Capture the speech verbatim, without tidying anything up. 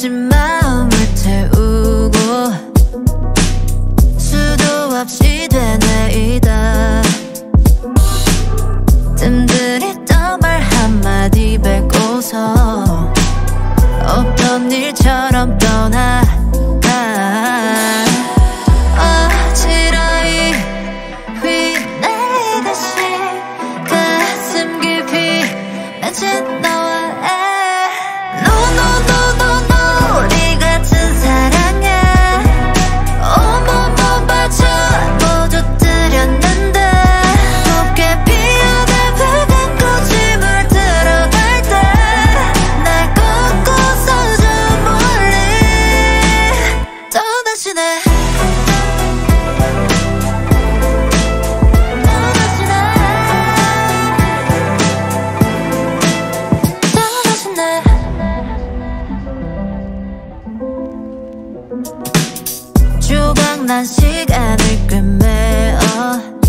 지친 마음을 태우고 수도 없이 되뇌이다 뜸들였던 말 한마디 뱉고서 없던 일처럼 떠나가 어지러이 휘날리듯이 가슴 깊이 맺힌 너와 No no no no no 우리 같은 사랑에 온몸 바쳐 모두 들였는데 곱게 피어난 붉은 꽃이 물들어갈 때 날 꺾고서 저 멀리 떠나시네 조각난 시간을 꿰매어